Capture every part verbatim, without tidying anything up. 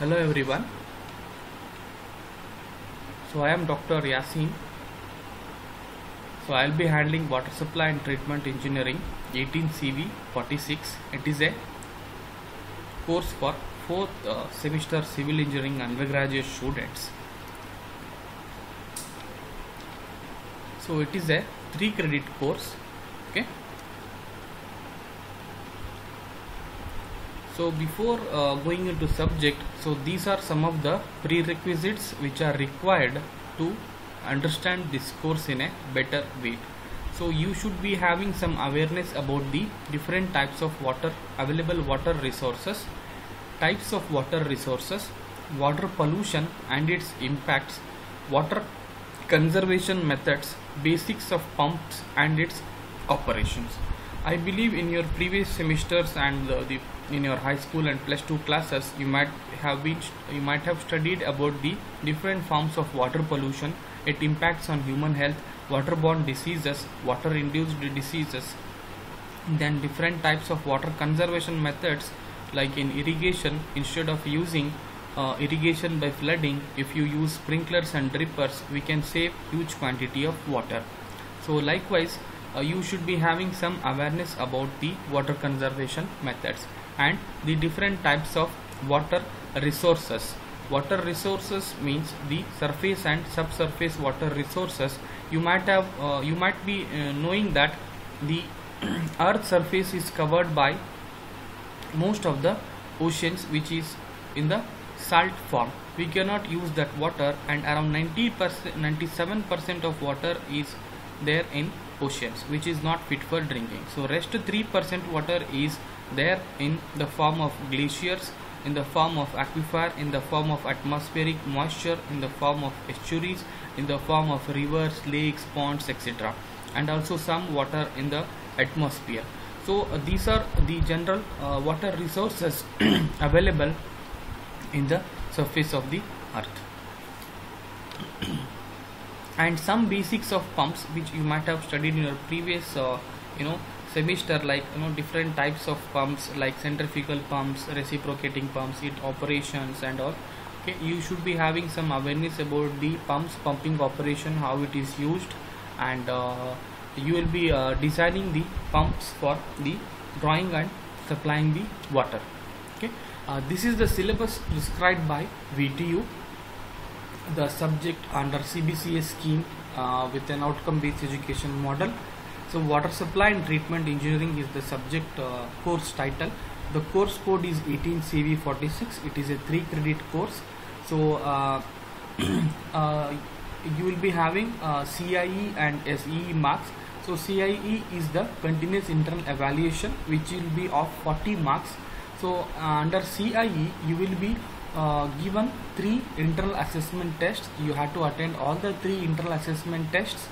Hello everyone. So I am Doctor Yasin. So I will be handling water supply and treatment engineering eighteen C V forty-six. It is a course for fourth uh, semester civil engineering undergraduate students. So it is a three credit course. Okay. So before uh, going into subject, so these are some of the prerequisites which are required to understand this course in a better way. So you should be having some awareness about the different types of water, available water resources, types of water resources, water pollution and its impacts, water conservation methods, basics of pumps and its operations. I believe in your previous semesters and uh, the in your high school and plus two classes you might have been you might have studied about the different forms of water pollution, its impacts on human health, waterborne diseases, water induced diseases, then different types of water conservation methods, like in irrigation, instead of using uh, irrigation by flooding, if you use sprinklers and drippers, we can save huge quantity of water. So likewise, uh, you should be having some awareness about the water conservation methods and the different types of water resources. Water resources means the surface and subsurface water resources. You might have uh, you might be uh, knowing that the earth surface is covered by most of the oceans, which is in the salt form. We cannot use that water, and around ninety percent ninety-seven percent of water is there in oceans, which is not fit for drinking. So rest three percent water is there in the form of glaciers, in the form of aquifer, in the form of atmospheric moisture, in the form of estuaries, in the form of rivers, lakes, ponds, et cetera, and also some water in the atmosphere. So uh, these are the general uh, water resources available in the surface of the earth. And some basics of pumps which you might have studied in your previous uh, you know semester, like you know different types of pumps like centrifugal pumps, reciprocating pumps, its operations and all. Okay, you should be having some awareness about the pumps, pumping operation, how it is used, and uh, you will be uh, designing the pumps for the drawing and supplying the water. Okay, uh, this is the syllabus prescribed by V T U, the subject under C B C S scheme uh, with an outcome based education model. So water supply and treatment engineering is the subject uh, course title. The course code is eighteen C V forty-six. It is a three credit course. So uh, uh, you will be having uh, C I E and S E E marks. So C I E is the continuous internal evaluation, which will be of forty marks. So uh, under C I E you will be uh, given three internal assessment tests. You have to attend all the three internal assessment tests.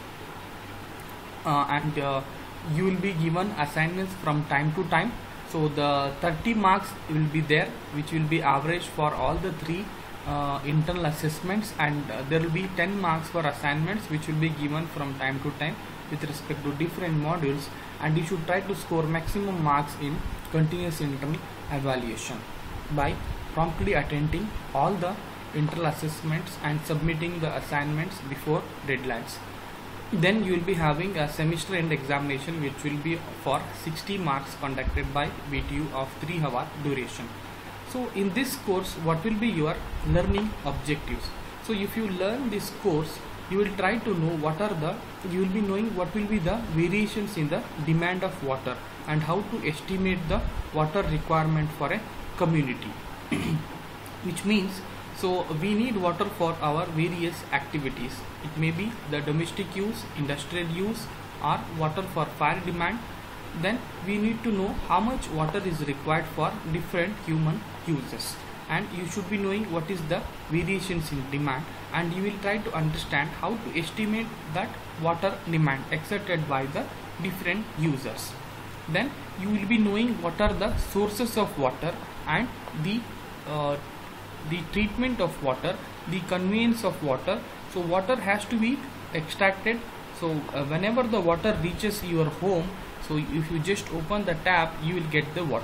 Uh, and uh, you will be given assignments from time to time. So the thirty marks will be there, which will be average for all the three uh, internal assessments, and uh, there will be ten marks for assignments which will be given from time to time with respect to different modules, and you should try to score maximum marks in continuous internal evaluation by promptly attending all the internal assessments and submitting the assignments before deadlines. Then you will be having a semester end examination, which will be for sixty marks conducted by V T U of three hour duration. So in this course, what will be your learning objectives? So if you learn this course, you will try to know what are the, you will be knowing what will be the variations in the demand of water and how to estimate the water requirement for a community. Which means, so we need water for our various activities. It may be the domestic use, industrial use, or water for fire demand. Then we need to know how much water is required for different human uses, and you should be knowing what is the variations in demand, and you will try to understand how to estimate that water demand exerted by the different users. Then you will be knowing what are the sources of water and the uh, the treatment of water, the conveyance of water. So water has to be extracted. So uh, whenever the water reaches your home, so if you just open the tap, you will get the water.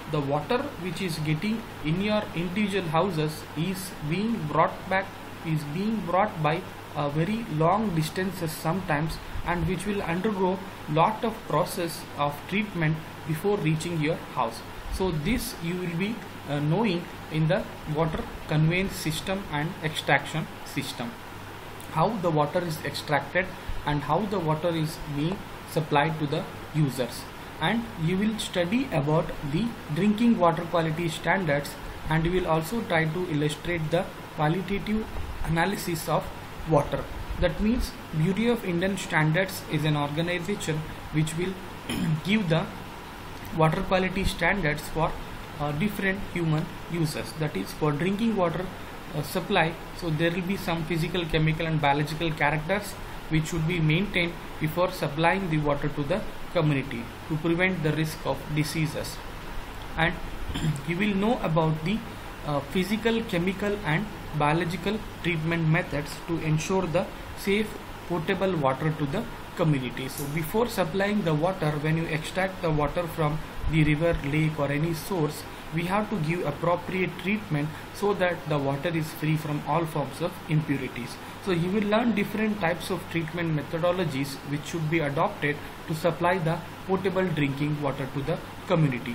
the water which is getting in your individual houses is being brought back is being brought by a very long distances sometimes, and which will undergo lot of process of treatment before reaching your house. So this you will be uh, knowing in the water conveyance system and extraction system, how the water is extracted and how the water is being supplied to the users. And you will study about the drinking water quality standards, and you will also try to illustrate the qualitative analysis of water. That means Bureau of Indian Standards is an organization which will give the water quality standards for uh, different human uses. That is for drinking water uh, supply. So there will be some physical, chemical and biological characters which should be maintained before supplying the water to the community to prevent the risk of diseases. And you will know about the uh, physical, chemical and biological treatment methods to ensure the safe potable water to the community. So before supplying the water, when you extract the water from the river, lake or any source, we have to give appropriate treatment so that the water is free from all forms of impurities. So you will learn different types of treatment methodologies which should be adopted to supply the potable drinking water to the community.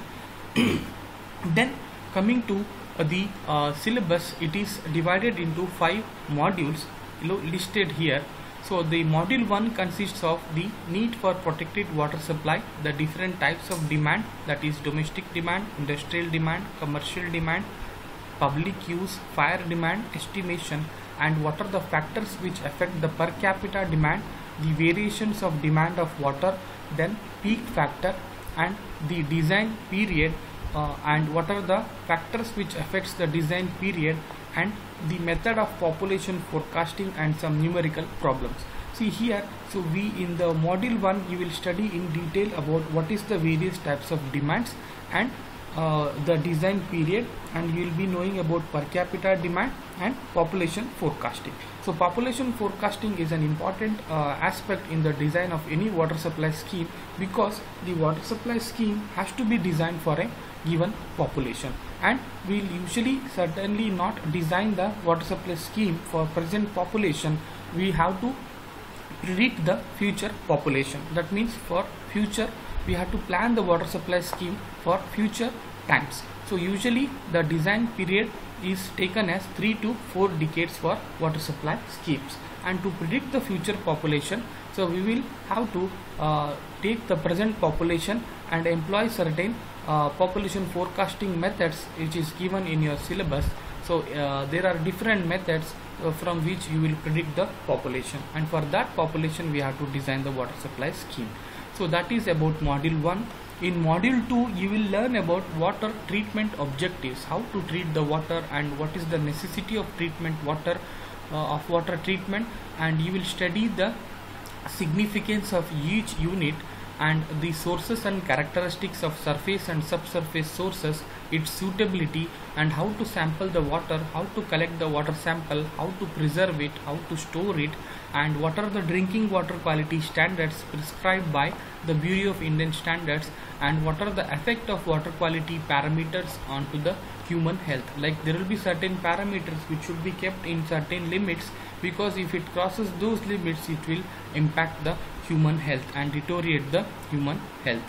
Then coming to uh, the uh, syllabus, it is divided into five modules listed here. So the module one consists of the need for protected water supply, the different types of demand, that is domestic demand, industrial demand, commercial demand, public use, fire demand, estimation, and what are the factors which affect the per capita demand, the variations of demand of water, then peak factor and the design period, uh, and what are the factors which affects the design period, and the method of population forecasting and some numerical problems. See here, so we in the module one you will study in detail about what is the various types of demands and uh, the design period, and you will be knowing about per capita demand and population forecasting. So population forecasting is an important uh, aspect in the design of any water supply scheme, because the water supply scheme has to be designed for a given population, and we will usually certainly not design the water supply scheme for present population. We have to predict the future population. That means for future we have to plan the water supply scheme for future times. So usually the design period is taken as three to four decades for water supply schemes, and to predict the future population, so we will have to uh, take the present population and employ certain uh, population forecasting methods which is given in your syllabus. So uh, there are different methods uh, from which you will predict the population, and for that population we have to design the water supply scheme. So that is about module one. In module two you will learn about water treatment objectives, how to treat the water and what is the necessity of treatment water uh, of water treatment, and you will study the significance of each unit and the sources and characteristics of surface and subsurface sources, its suitability, and how to sample the water, how to collect the water sample, how to preserve it, how to store it, and what are the drinking water quality standards prescribed by the Bureau of Indian Standards, and what are the effect of water quality parameters onto the human health. Like there will be certain parameters which should be kept in certain limits, because if it crosses those limits it will impact the human health and deteriorate the human health.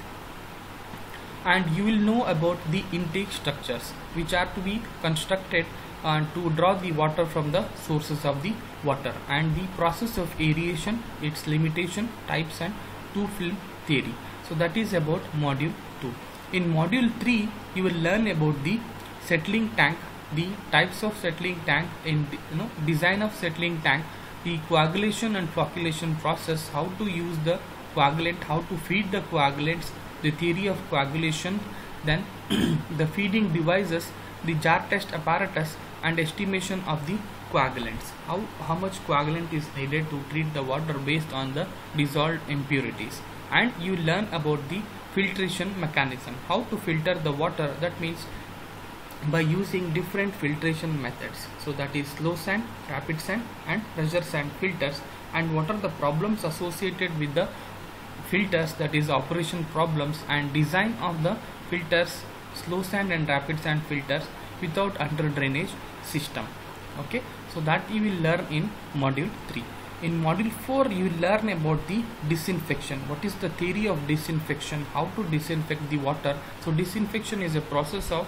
And you will know about the intake structures which are to be constructed uh, to draw the water from the sources of the water, and the process of aeration, its limitation, types, and two film theory. So that is about module two. In module three you will learn about the settling tank, the types of settling tank, in the, you know design of settling tank, the coagulation and flocculation process, how to use the coagulant, how to feed the coagulants, the theory of coagulation, then the feeding devices, the jar test apparatus, and estimation of the coagulants, how, how much coagulant is needed to treat the water based on the dissolved impurities. And you learn about the filtration mechanism, how to filter the water, that means by using different filtration methods. So that is slow sand, rapid sand, and pressure sand filters, and what are the problems associated with the filters, that is operation problems, and design of the filters slow sand and rapid sand filters without under drainage system. Okay, so that you will learn in module three. In module four you will learn about the disinfection. What is the theory of disinfection, how to disinfect the water. So disinfection is a process of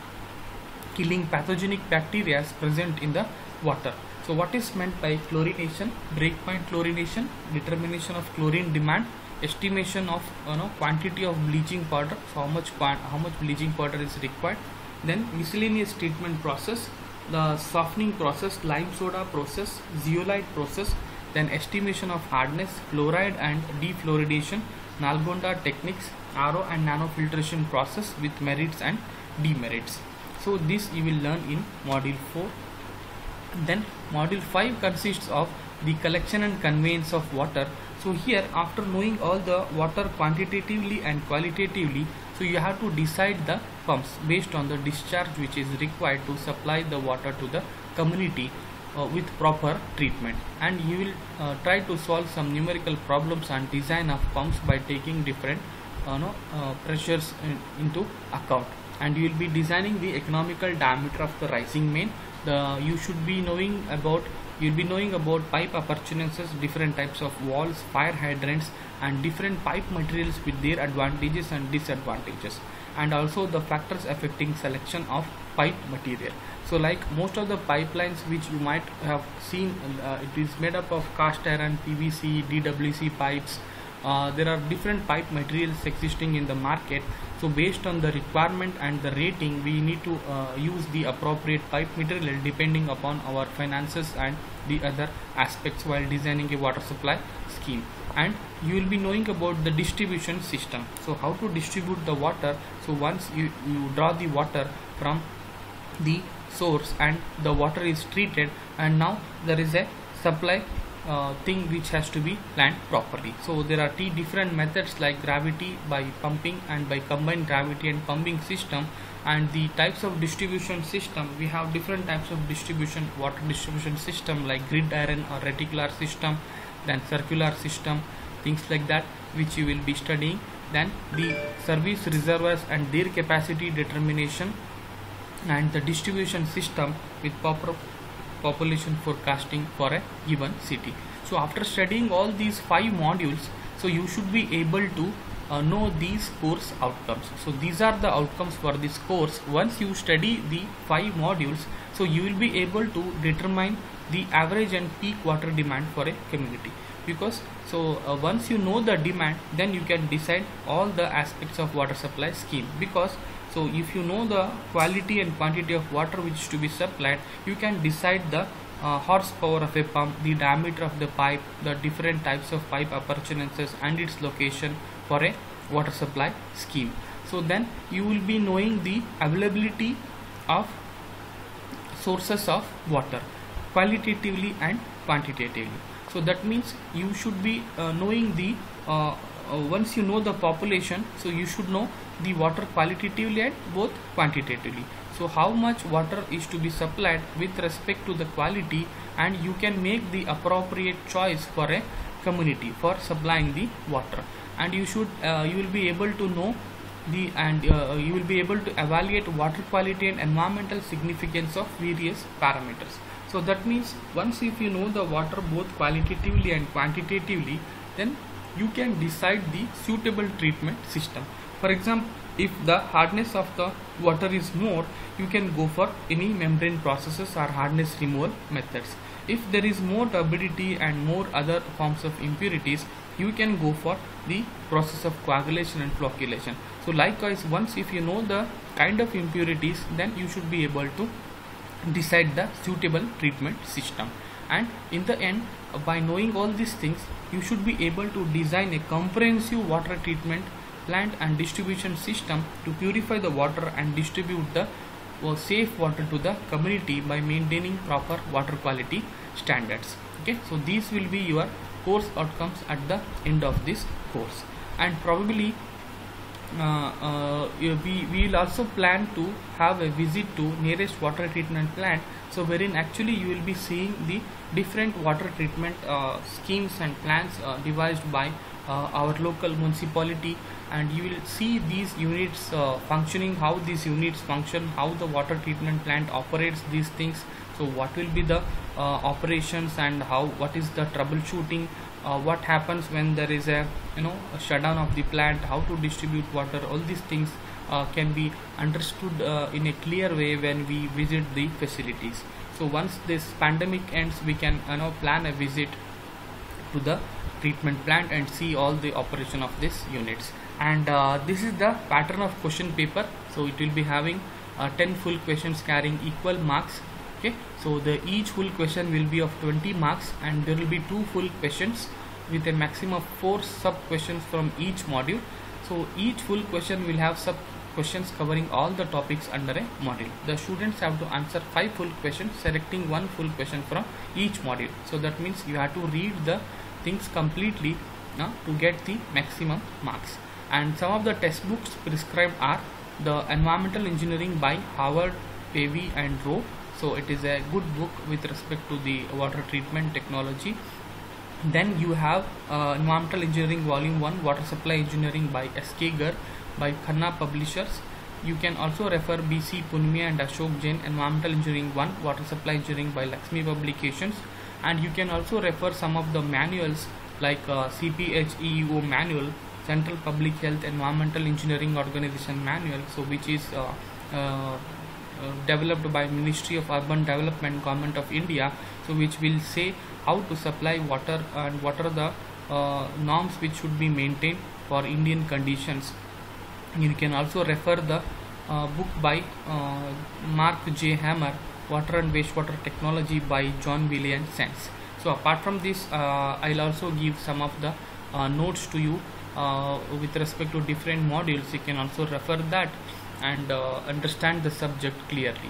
killing pathogenic bacteria present in the water. So what is meant by chlorination, breakpoint chlorination, determination of chlorine demand, estimation of you know quantity of bleaching powder, so how much how much bleaching powder is required, then miscellaneous treatment process, the softening process, lime soda process, zeolite process, then estimation of hardness, fluoride and defluoridation, Nalgonda techniques, R O and nanofiltration process with merits and demerits. So this you will learn in module four. Then module five consists of the collection and conveyance of water. So here, after knowing all the water quantitatively and qualitatively, so you have to decide the pumps based on the discharge which is required to supply the water to the community uh, with proper treatment. And you will uh, try to solve some numerical problems and design of pumps by taking different uh, no, uh, pressures in, into account. And you will be designing the economical diameter of the rising main. The you should be knowing about you'll be knowing about pipe appurtenances, different types of walls, fire hydrants, and different pipe materials with their advantages and disadvantages, and also the factors affecting selection of pipe material. So like most of the pipelines which you might have seen, uh, it is made up of cast iron, P V C, D W C pipes. Uh, there are different pipe materials existing in the market. So based on the requirement and the rating, we need to uh, use the appropriate pipe material depending upon our finances and the other aspects while designing a water supply scheme. And you will be knowing about the distribution system. So how to distribute the water. So once you, you draw the water from the source and the water is treated, and now there is a supply Uh, thing which has to be planned properly. So there are three different methods like gravity by pumping and by combined gravity and pumping system. And the types of distribution system, we have different types of distribution water distribution system like grid iron or reticular system, then circular system, things like that, which you will be studying. Then the service reservoirs and their capacity determination, and the distribution system with proper population forecasting for a given city. So after studying all these five modules, so you should be able to uh, know these course outcomes. So these are the outcomes for this course. Once you study the five modules, so you will be able to determine the average and peak water demand for a community. Because so uh, once you know the demand, then you can decide all the aspects of water supply scheme. Because so if you know the quality and quantity of water which is to be supplied, you can decide the uh, horsepower of a pump, the diameter of the pipe, the different types of pipe appurtenances and its location for a water supply scheme. So then you will be knowing the availability of sources of water qualitatively and quantitatively. So that means you should be uh, knowing the uh, uh, once you know the population, so you should know the water qualitatively and both quantitatively. So how much water is to be supplied with respect to the quality, and you can make the appropriate choice for a community for supplying the water. And you should uh, you will be able to know the and uh, you will be able to evaluate water quality and environmental significance of various parameters. So that means once if you know the water both qualitatively and quantitatively, then you can decide the suitable treatment system. For example, if the hardness of the water is more, you can go for any membrane processes or hardness removal methods. If there is more turbidity and more other forms of impurities, you can go for the process of coagulation and flocculation. So likewise, once if you know the kind of impurities, then you should be able to decide the suitable treatment system. And in the end, by knowing all these things, you should be able to design a comprehensive water treatment plant and distribution system to purify the water and distribute the uh, safe water to the community by maintaining proper water quality standards. Okay, so these will be your course outcomes at the end of this course. And probably uh, uh, we we will also plan to have a visit to nearest water treatment plant, so wherein actually you will be seeing the different water treatment uh, schemes and plans uh, devised by uh, our local municipality, and you will see these units uh, functioning, how these units function, how the water treatment plant operates these things. So what will be the uh, operations, and how, what is the troubleshooting, uh, what happens when there is a you know a shutdown of the plant, how to distribute water. All these things uh, can be understood uh, in a clear way when we visit the facilities. So once this pandemic ends, we can you know plan a visit to the treatment plant and see all the operation of these units. And uh, this is the pattern of question paper. So it will be having uh, ten full questions carrying equal marks. Okay, so the each full question will be of twenty marks, and there will be two full questions with a maximum of four sub questions from each module. So each full question will have sub questions covering all the topics under a module. The students have to answer five full questions, selecting one full question from each module. So that means you have to read the things completely uh, to get the maximum marks. And some of the textbooks prescribed are the Environmental Engineering by Howard, Pavey and Rowe. So it is a good book with respect to the water treatment technology. Then you have uh, Environmental Engineering Volume one, Water Supply Engineering by S K Garg by Khanna Publishers. You can also refer B C Punmiya and Ashok Jain, Environmental Engineering one, Water Supply Engineering by Lakshmi Publications. And you can also refer some of the manuals like uh, C P H E E O manual, Central Public Health Environmental Engineering Organization manual, so which is uh, uh, Uh, developed by Ministry of Urban Development, Government of India, so which will say how to supply water and what are the uh, norms which should be maintained for Indian conditions. You can also refer the uh, book by uh, Mark J. Hammer, Water and Wastewater Technology by John William Sands. So apart from this, uh, I'll also give some of the uh, notes to you uh, with respect to different modules. You can also refer that and uh, understand the subject clearly.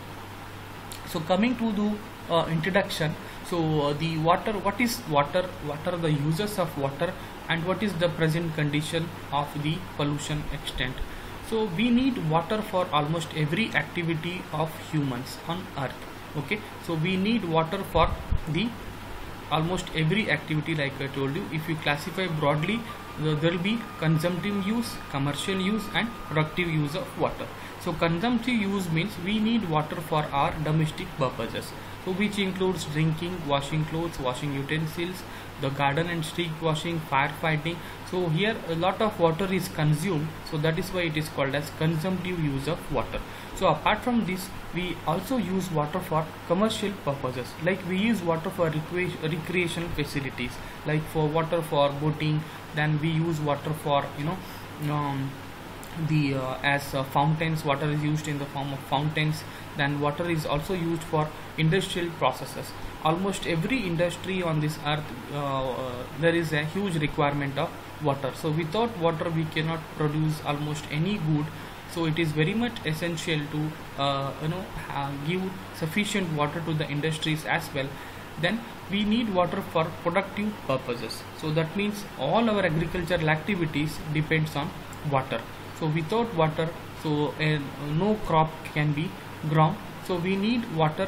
So coming to the uh, introduction, so uh, the water, what is water, what are the uses of water, and what is the present condition of the pollution extent. So we need water for almost every activity of humans on earth. Okay, so we need water for the almost every activity, like I told you. If you classify broadly, there will be consumptive use, commercial use and productive use of water. So consumptive use means we need water for our domestic purposes, so which includes drinking, washing clothes, washing utensils, the garden and street washing, firefighting. So here a lot of water is consumed, so that is why it is called as consumptive use of water. So apart from this, we also use water for commercial purposes, like we use water for recre recreation facilities, like for water for boating. Then we use water for you know um, the uh, as uh, fountains. Water is used in the form of fountains. Then water is also used for industrial processes. Almost every industry on this earth, uh, uh, there is a huge requirement of water. So without water we cannot produce almost any good. So it is very much essential to uh, you know uh, give sufficient water to the industries as well. Then we need water for productive purposes. So that means all our agricultural activities depends on water. So without water, so uh, no crop can be grown. So we need water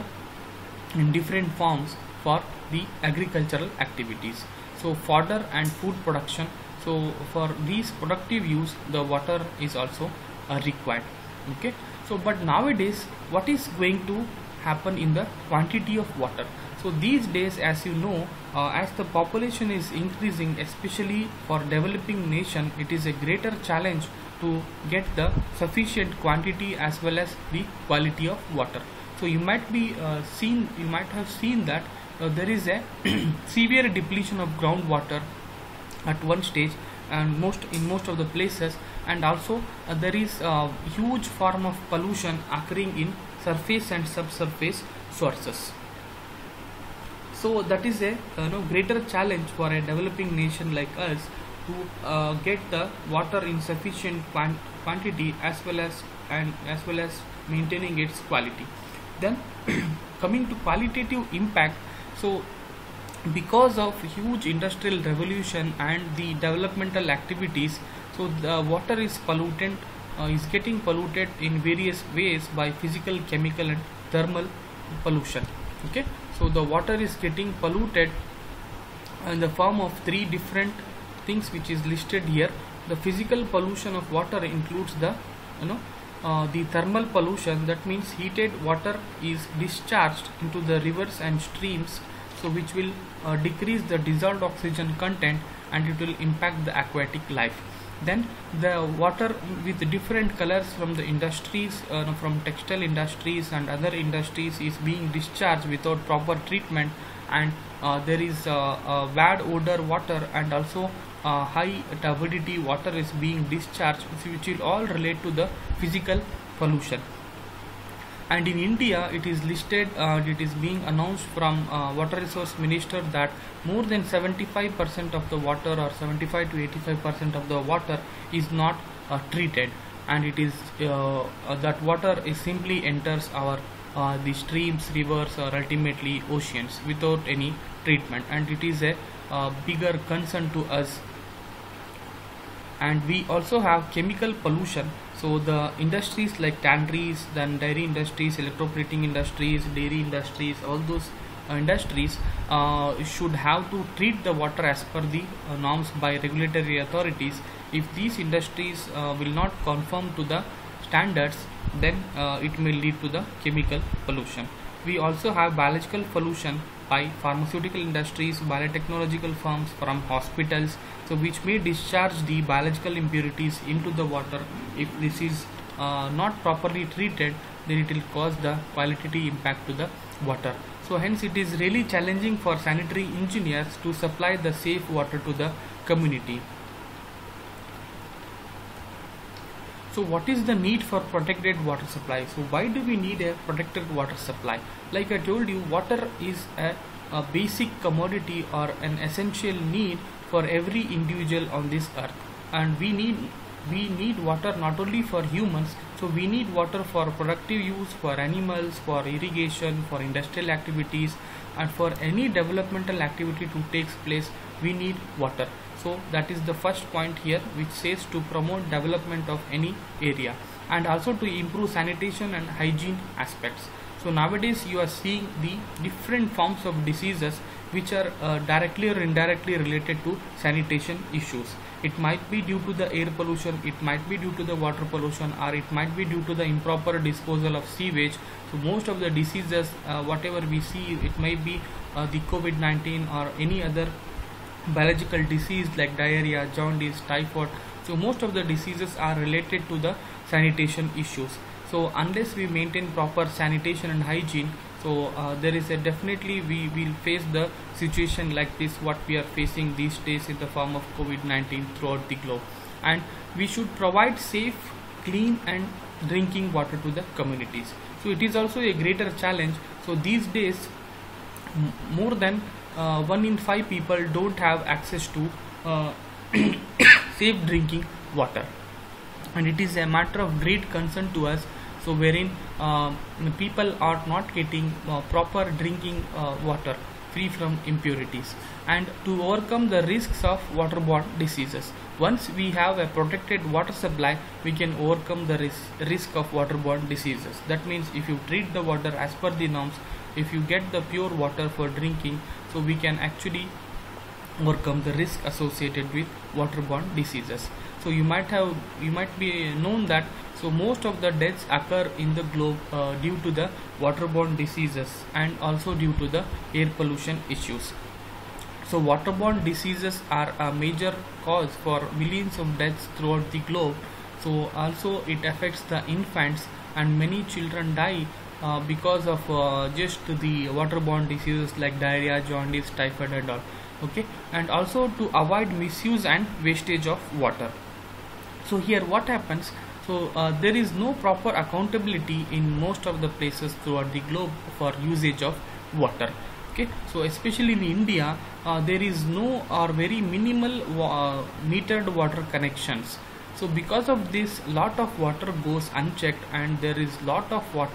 in different forms for the agricultural activities. So fodder and food production. So for these productive use, the water is also uh, required. Okay. So but nowadays, what is going to happen in the quantity of water? So these days, as you know, uh, as the population is increasing, especially for developing nation, it is a greater challenge to get the sufficient quantity as well as the quality of water. So you might be uh, seen, you might have seen that uh, there is a severe depletion of groundwater at one stage, and most in most of the places, and also uh, there is a huge form of pollution occurring in surface and subsurface sources. So that is a you know greater challenge for a developing nation like us to uh, get the water in sufficient quant quantity as well as and as well as maintaining its quality. Then coming to qualitative impact, so because of huge industrial revolution and the developmental activities, So the water is pollutant uh, is getting polluted in various ways by physical, chemical and thermal pollution. Okay, so the water is getting polluted in the form of three different things which is listed here. The physical pollution of water includes the you know uh, the thermal pollution, that means heated water is discharged into the rivers and streams, so which will uh, decrease the dissolved oxygen content and it will impact the aquatic life. Then the water with different colors from the industries, uh, from textile industries and other industries, is being discharged without proper treatment, and uh, there is uh, uh, bad odor water and also uh, high turbidity water is being discharged, which will all relate to the physical pollution. And in India it is listed, uh, it is being announced from uh, Water Resource Minister that more than seventy-five percent of the water, or seventy-five to eighty-five percent of the water is not uh, treated, and it is uh, uh, that water is simply enters our uh, the streams, rivers or ultimately oceans without any treatment, and it is a uh, bigger concern to us. And we also have chemical pollution. So the industries like tanneries, then dairy industries, electroplating industries, dairy industries, all those uh, industries uh, should have to treat the water as per the uh, norms by regulatory authorities. If these industries uh, will not conform to the standards, then uh, it may lead to the chemical pollution. We also have biological pollution by pharmaceutical industries, biotechnological firms, from hospitals, so which may discharge the biological impurities into the water. If this is uh, not properly treated, then it will cause the quality impact to the water. So hence it is really challenging for sanitary engineers to supply the safe water to the community. So what is the need for protected water supply? So why do we need a protected water supply? Like I told you, water is a, a basic commodity or an essential need for every individual on this earth, and we need we need water not only for humans, so we need water for productive use, for animals, for irrigation, for industrial activities, and for any developmental activity to take place, we need water. So that is the first point here, which says to promote development of any area and also to improve sanitation and hygiene aspects. So nowadays you are seeing the different forms of diseases which are uh, directly or indirectly related to sanitation issues. It might be due to the air pollution, it might be due to the water pollution, or it might be due to the improper disposal of sewage. So most of the diseases, uh, whatever we see, it might be uh, the COVID nineteen or any other biological disease like diarrhea, jaundice, typhoid. So most of the diseases are related to the sanitation issues. So unless we maintain proper sanitation and hygiene, so uh, there is a definitely we will face the situation like this what we are facing these days in the form of COVID nineteen throughout the globe. And we should provide safe, clean and drinking water to the communities. So it is also a greater challenge. So these days m more than uh, one in five people don't have access to uh, safe drinking water, and it is a matter of great concern to us. So wherein uh, people are not getting uh, proper drinking uh, water free from impurities, and to overcome the risks of waterborne diseases. Once we have a protected water supply, we can overcome the risk, risk of waterborne diseases. That means if you treat the water as per the norms, if you get the pure water for drinking, so we can actually overcome the risk associated with waterborne diseases. So you might have you might be known that so most of the deaths occur in the globe uh, due to the waterborne diseases and also due to the air pollution issues. So waterborne diseases are a major cause for millions of deaths throughout the globe. So also it affects the infants, and many children die uh, because of uh, just the waterborne diseases like diarrhea, jaundice, typhoid and all. Okay, and also to avoid misuse and wastage of water. So here what happens, so uh, there is no proper accountability in most of the places throughout the globe for usage of water. Okay, so especially in India, uh, there is no or very minimal uh, metered water connections. So because of this, lot of water goes unchecked, and there is lot of water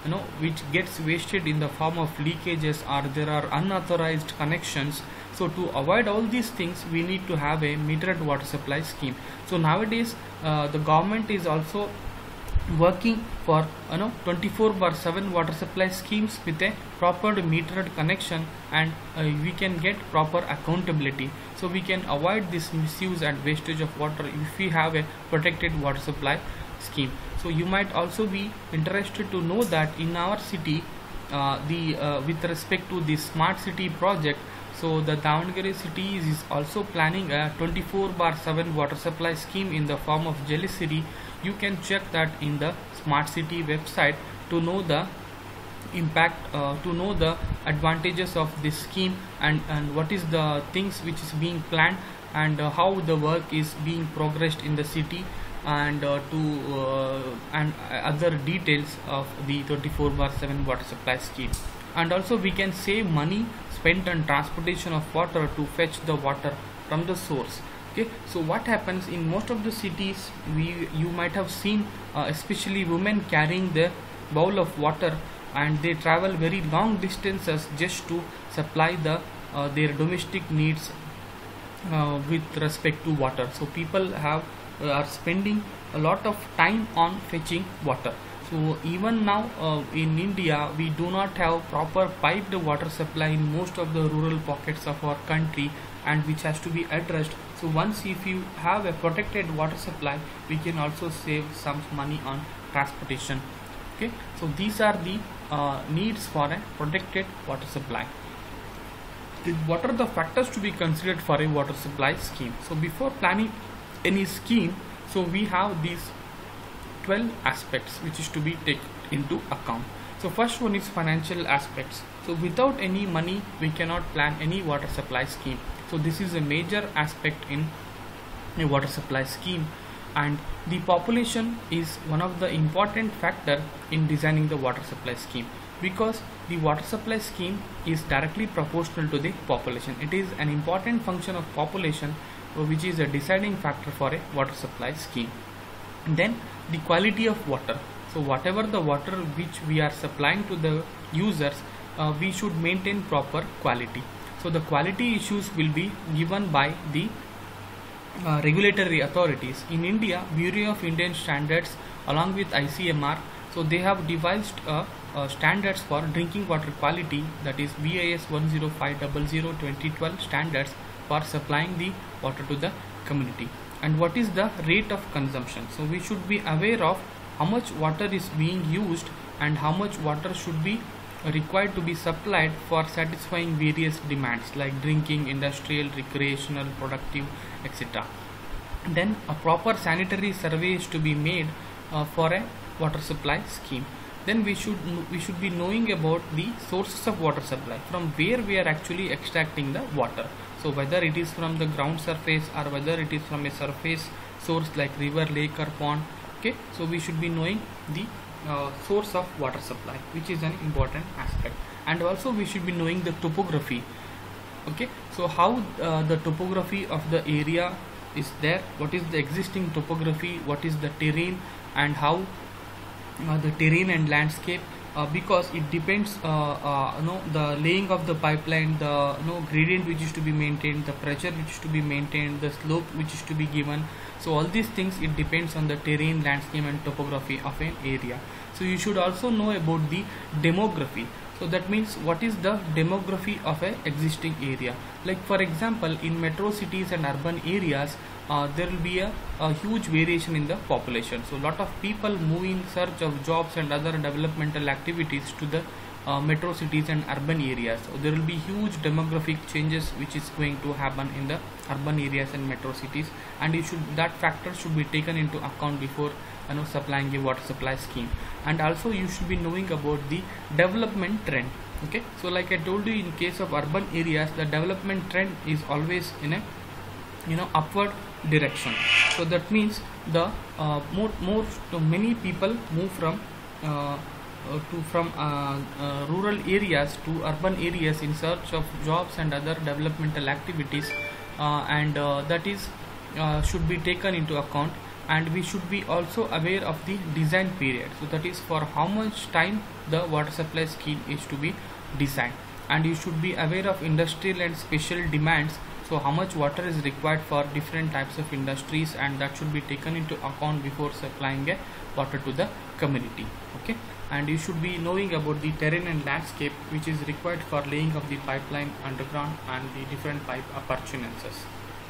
you know which gets wasted in the form of leakages, or there are unauthorized connections. So to avoid all these things, we need to have a metered water supply scheme. So nowadays uh, the government is also working for you know twenty-four bar seven water supply schemes with a proper metered connection, and uh, we can get proper accountability, so we can avoid this misuse and wastage of water if we have a protected water supply scheme. So you might also be interested to know that in our city, uh, the uh, with respect to the smart city project, so the Davangere city is also planning a twenty-four bar seven water supply scheme in the form of Jelisiri. You can check that in the smart city website to know the impact, uh, to know the advantages of this scheme, and and what is the things which is being planned, and uh, how the work is being progressed in the city, and uh, to uh, and other details of the twenty-four bar seven water supply scheme. And also we can save money spent on transportation of water to fetch the water from the source. Okay, so what happens in most of the cities, we you might have seen uh, especially women carrying the bowl of water, and they travel very long distances just to supply the uh, their domestic needs uh, with respect to water. So people have uh, are spending a lot of time on fetching water. So even now uh, in India, we do not have proper piped water supply in most of the rural pockets of our country, and which has to be addressed. So once if you have a protected water supply, we can also save some money on transportation. Okay, so these are the uh, needs for a protected water supply. What are the factors to be considered for a water supply scheme? So before planning any scheme, so we have these twelve aspects which is to be taken into account. So first one is financial aspects. So without any money, we cannot plan any water supply scheme. So this is a major aspect in a water supply scheme, and the population is one of the important factor in designing the water supply scheme, because the water supply scheme is directly proportional to the population. It is an important function of population uh, which is a deciding factor for a water supply scheme. And then the quality of water. So whatever the water which we are supplying to the users, uh, we should maintain proper quality. So the quality issues will be given by the uh, regulatory authorities. In India, Bureau of Indian Standards along with I C M R, so they have devised uh, uh, standards for drinking water quality, that is B I S one zero five zero zero twenty twelve standards for supplying the water to the community. And what is the rate of consumption? So we should be aware of how much water is being used and how much water should be required to be supplied for satisfying various demands like drinking, industrial, recreational, productive, et cetera. Then a proper sanitary survey is to be made uh, for a water supply scheme. Then we should we should be knowing about the sources of water supply, from where we are actually extracting the water. So whether it is from the ground surface or whether it is from a surface source like river, lake or pond. Okay, so we should be knowing the uh, source of water supply, which is an important aspect. And also we should be knowing the topography. Okay, so how uh, the topography of the area is there, what is the existing topography, what is the terrain, and how uh, the terrain and landscape, uh, because it depends uh, uh, you know the laying of the pipeline, the you know gradient which is to be maintained, the pressure which is to be maintained, the slope which is to be given. So all these things, it depends on the terrain, landscape and topography of an area. So you should also know about the demography. So that means what is the demography of a existing area. Like for example, in metro cities and urban areas, uh, there will be a, a huge variation in the population. So a lot of people move in search of jobs and other developmental activities to the uh, metro cities and urban areas. So there will be huge demographic changes which is going to happen in the urban areas and metro cities, and you should that factor should be taken into account before you know supplying a water supply scheme. And also you should be knowing about the development trend. Okay, so like I told you, in case of urban areas, the development trend is always in a you know upward direction. So that means the uh, more more to many people move from uh, uh, to from uh, uh, rural areas to urban areas in search of jobs and other developmental activities, uh, and uh, that is uh, should be taken into account and we should be also aware of the design period. So that is for how much time the water supply scheme is to be designed, and you should be aware of industrial and special demands. So how much water is required for different types of industries, and that should be taken into account before supplying a water to the community. Okay, and you should be knowing about the terrain and landscape which is required for laying of the pipeline underground and the different pipe appurtenances.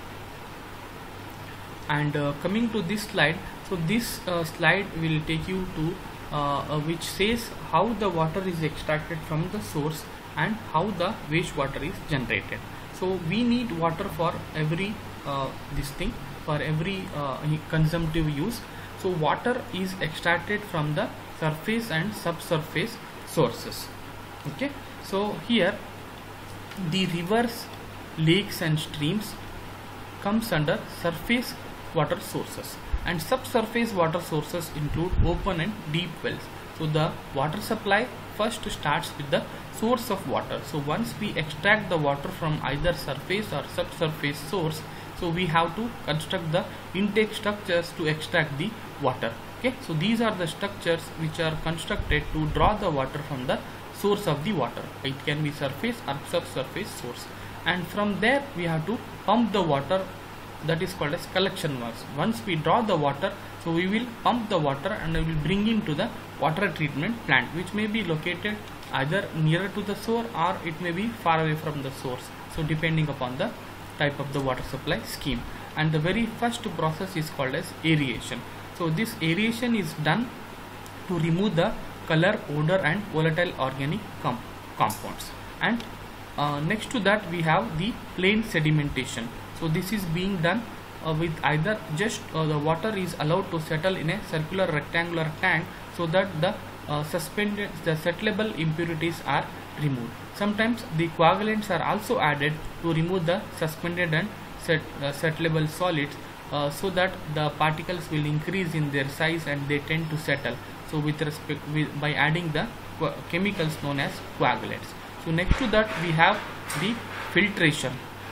And uh, coming to this slide, so this uh, slide will take you to uh, uh, which says how the water is extracted from the source and how the wastewater is generated. So we need water for every uh, this thing, for every uh, consumptive use. So water is extracted from the surface and subsurface sources. Okay, so here the rivers, lakes and streams comes under surface water sources, and subsurface water sources include open and deep wells. So the water supply first starts with the source of water. So once we extract the water from either surface or subsurface source, so we have to construct the intake structures to extract the water. Okay, so these are the structures which are constructed to draw the water from the source of the water. It can be surface or subsurface source, and from there we have to pump the water. That is called as collection works. Once we draw the water, so we will pump the water and we will bring into the water treatment plant, which may be located either nearer to the source or it may be far away from the source, so depending upon the type of the water supply scheme. And the very first process is called as aeration. So this aeration is done to remove the color, odor and volatile organic com compounds. And uh, next to that we have the plain sedimentation. So this is being done uh, with either just uh, the water is allowed to settle in a circular rectangular tank, so that the uh, suspended the settleable impurities are removed. Sometimes the coagulants are also added to remove the suspended and set, uh, settleable solids, uh, so that the particles will increase in their size and they tend to settle. So with respect with, by adding the chemicals known as coagulants. So next to that we have the filtration.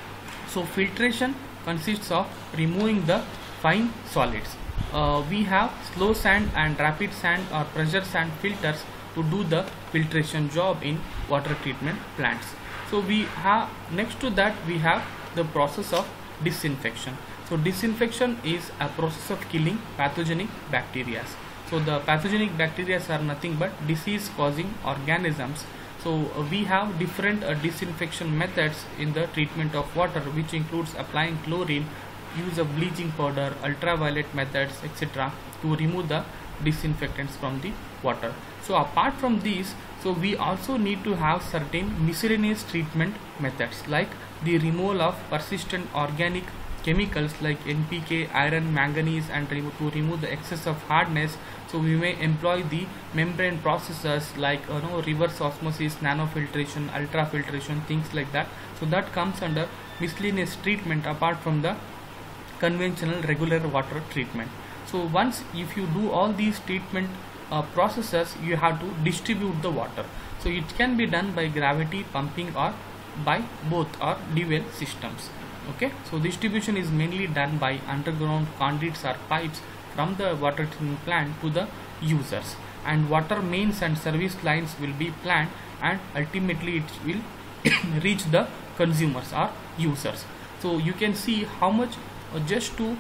So filtration consists of removing the fine solids. Uh, we have slow sand and rapid sand or pressure sand filters to do the filtration job in water treatment plants. So we have next to that we have the process of disinfection. So disinfection is a process of killing pathogenic bacteria. So the pathogenic bacteria are nothing but disease causing organisms. So uh, we have different uh, disinfection methods in the treatment of water, which includes applying chlorine, use of bleaching powder, ultraviolet methods, et cetera to remove the disinfectants from the water. So apart from these, so we also need to have certain miscellaneous treatment methods, like the removal of persistent organic chemicals like N P K, iron, manganese, and to remove the excess of hardness. So we may employ the membrane processes like you know reverse osmosis, nanofiltration, ultrafiltration, things like that. So that comes under miscellaneous treatment apart from the conventional regular water treatment. So once if you do all these treatment uh, processes, you have to distribute the water. So it can be done by gravity pumping or by both or dual systems. Okay, so distribution is mainly done by underground conduits or pipes from the water treatment plant to the users, and water mains and service lines will be planned, and ultimately it will reach the consumers or users. So you can see how much uh, just to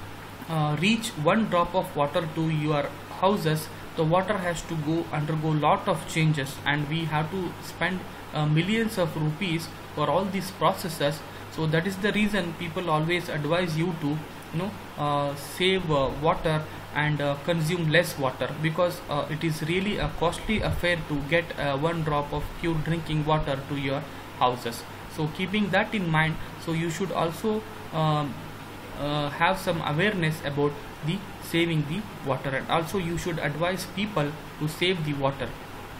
uh, reach one drop of water to your houses, the water has to go undergo lot of changes, and we have to spend uh, millions of rupees for all these processes. So that is the reason people always advise you to you know uh, save uh, water and uh, consume less water, because uh, it is really a costly affair to get uh, one drop of pure drinking water to your houses. So keeping that in mind, so you should also um, uh, have some awareness about the saving the water, and also you should advise people to save the water.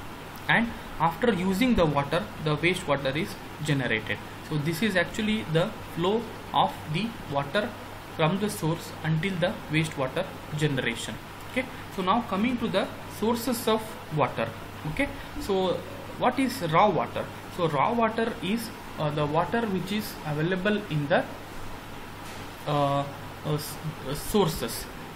And after using the water, the wastewater is generated. So this is actually the flow of the water from the source until the wastewater generation. Okay, so now coming to the sources of water. Okay, so what is raw water? So raw water is uh, the water which is available in the uh, uh, sources.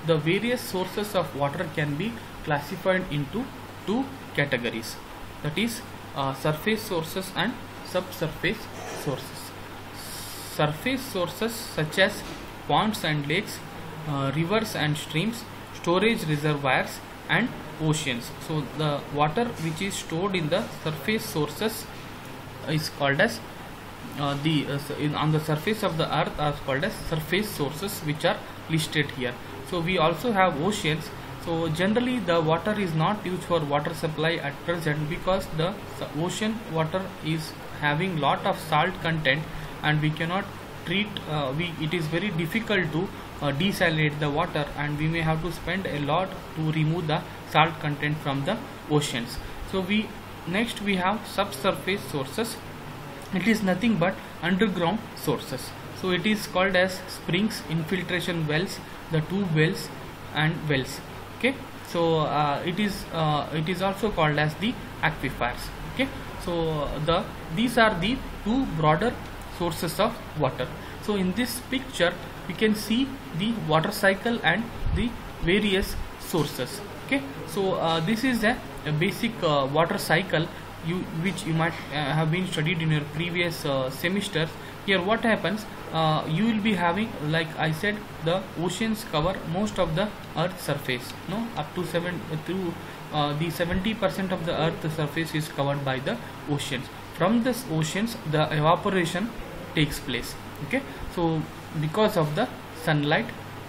the various sources of water can be classified into two categories, that is uh, surface sources and subsurface sources. Surface sources such as ponds and lakes, uh, rivers and streams, storage reservoirs and oceans. So the water which is stored in the surface sources is called as uh, the uh, in, on the surface of the earth are called as surface sources, which are listed here. So we also have oceans. So generally the water is not used for water supply at present, because the ocean water is having lot of salt content, and we cannot treat uh, we it is very difficult to uh, desalinate the water, and we may have to spend a lot to remove the salt content from the oceans. So we next we have subsurface sources. It is nothing but underground sources. So it is called as springs, infiltration wells, the tube wells and wells. Okay, so uh, it is uh, it is also called as the aquifers. Okay, so the these are the two broader sources of water. So in this picture we can see the water cycle and the various sources. Okay, so uh, this is a, a basic uh, water cycle you which you might uh, have been studied in your previous uh, semesters. Here what happens, uh, you will be having, like I said, the oceans cover most of the earth's surface, no, up to seven uh, through uh, the seventy percent of the earth's surface is covered by the oceans. From this oceans the evaporation takes place. Okay, so because of the sunlight,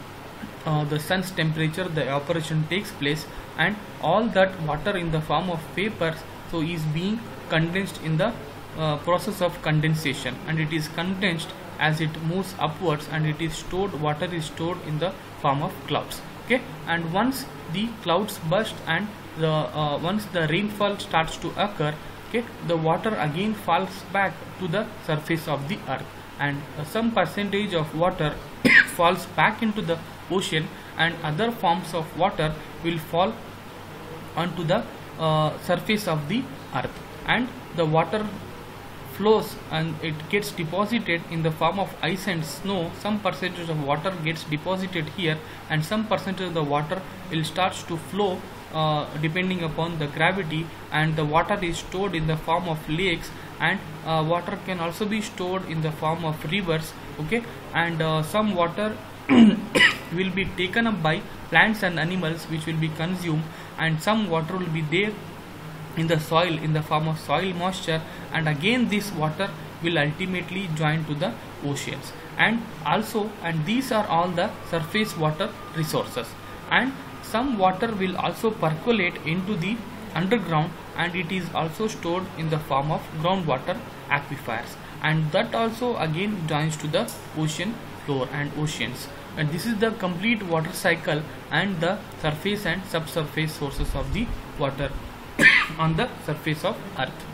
uh, the sun's temperature, the evaporation takes place, and all that water in the form of vapors so is being condensed in the uh, process of condensation, and it is condensed as it moves upwards, and it is stored, water is stored in the form of clouds. Okay, and once the clouds burst and the uh, once the rainfall starts to occur, okay, the water again falls back to the surface of the earth, and uh, some percentage of water falls back into the ocean, and other forms of water will fall onto the uh, surface of the earth, and the water flows and it gets deposited in the form of ice and snow. Some percentage of water gets deposited here, and some percentage of the water will start to flow uh, depending upon the gravity, and the water is stored in the form of lakes, and uh, water can also be stored in the form of rivers. Okay, and uh, some water will be taken up by plants and animals which will be consumed, and some water will be there in the soil in the form of soil moisture, and again this water will ultimately join to the oceans. And also, and these are all the surface water resources, and some water will also percolate into the underground, and it is also stored in the form of groundwater aquifers, and that also again joins to the ocean floor and oceans. And this is the complete water cycle and the surface and subsurface sources of the water on the surface of earth.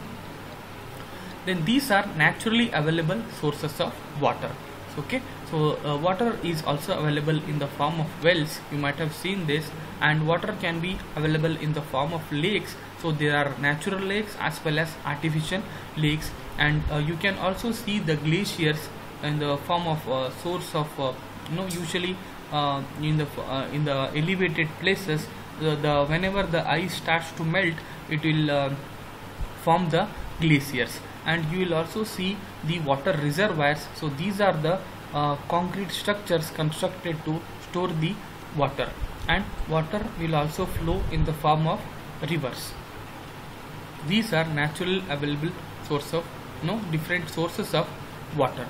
Then these are naturally available sources of water. Okay, so uh, water is also available in the form of wells, you might have seen this, and water can be available in the form of lakes. So there are natural lakes as well as artificial lakes, and uh, you can also see the glaciers in the form of uh, source of uh, you know usually uh, in the uh, in the elevated places, the, the whenever the ice starts to melt, it will uh, form the glaciers. And you will also see the water reservoirs. So these are the uh, concrete structures constructed to store the water, and water will also flow in the form of rivers. These are natural available source of you know different sources of water.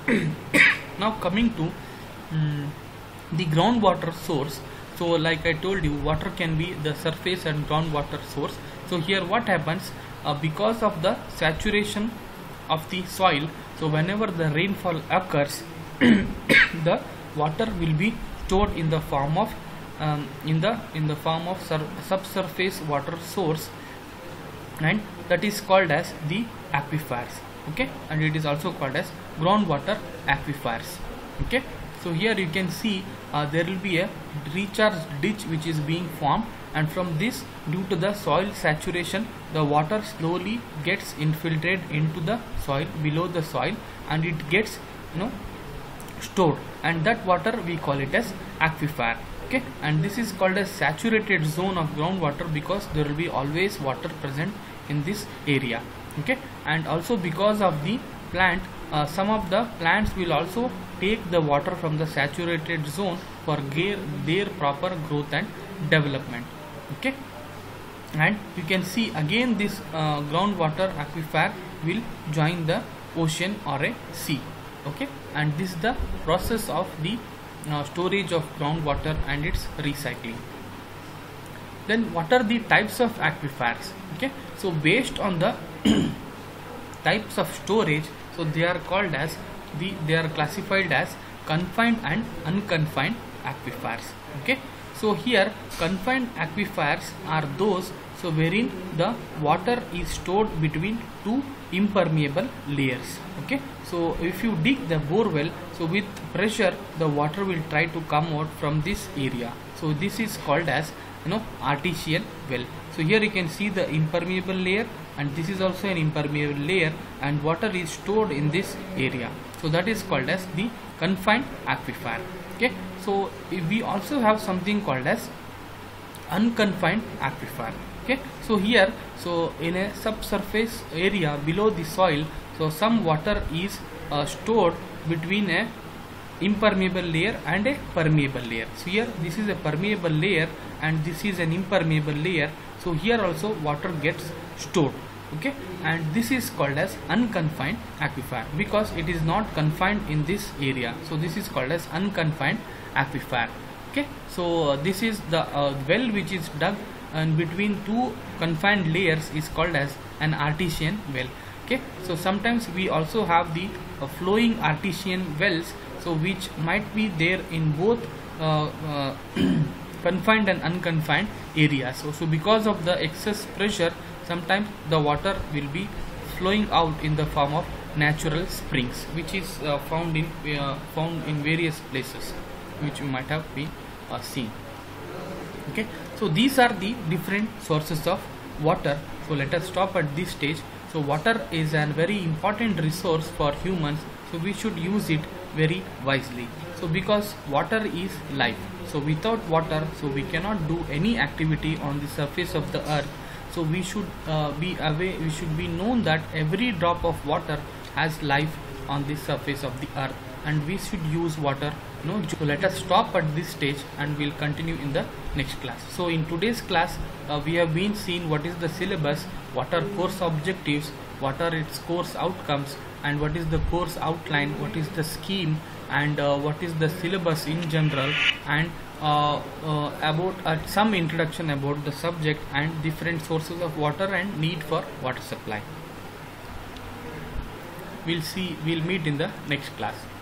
Now coming to um, the groundwater source. So like I told you, water can be the surface and groundwater source. So here what happens, uh, because of the saturation of the soil, so whenever the rainfall occurs, the water will be stored in the form of um, in the in the form of subsurface water source, and that is called as the aquifers. Okay, and it is also called as groundwater aquifers. Okay, so here you can see uh, there will be a recharge ditch which is being formed, and from this, due to the soil saturation, the water slowly gets infiltrated into the soil, below the soil, and it gets you know stored, and that water we call it as aquifer. Okay, and this is called a saturated zone of groundwater because there will be always water present in this area. Okay, and also because of the plant, uh, some of the plants will also take the water from the saturated zone for their, their proper growth and development. Okay, and you can see again this uh, groundwater aquifer will join the ocean or a sea. Okay, and this is the process of the uh, storage of groundwater and its recycling. Then what are the types of aquifers? Okay, so based on the types of storage, so they are called as the they are classified as confined and unconfined aquifers. Okay, so here confined aquifers are those so wherein the water is stored between two impermeable layers. Okay, so if you dig the bore well, so with pressure the water will try to come out from this area. So this is called as, you know, artesian well. So here you can see the impermeable layer, and this is also an impermeable layer, and water is stored in this area. So that is called as the confined aquifer. Okay, so we also have something called as unconfined aquifer. Okay, so here, so in a subsurface area below the soil, so some water is uh, stored between a impermeable layer and a permeable layer. So here this is a permeable layer and this is an impermeable layer. So here also water gets stored. Okay, and this is called as unconfined aquifer because it is not confined in this area. So this is called as unconfined aquifer. Okay, so uh, this is the uh, well which is dug and between two confined layers is called as an artesian well. Okay, so sometimes we also have the uh, flowing artesian wells, so which might be there in both uh, uh, confined and unconfined areas. So, so because of the excess pressure, sometimes the water will be flowing out in the form of natural springs, which is uh, found in uh, found in various places, which you might have been uh, seen. Okay, so these are the different sources of water. So let us stop at this stage. So water is a very important resource for humans, so we should use it very wisely. So because water is life, so without water, so we cannot do any activity on the surface of the earth. So we should uh, be aware, we should be known that every drop of water has life on the surface of the earth, and we should use water. No, so let us stop at this stage and we'll continue in the next class. So in today's class, uh, we have been seeing what is the syllabus, what are course objectives, what are its course outcomes, and what is the course outline, what is the scheme, and uh, what is the syllabus in general, and uh, uh, about uh, some introduction about the subject and different sources of water and need for water supply. We'll see, we'll meet in the next class.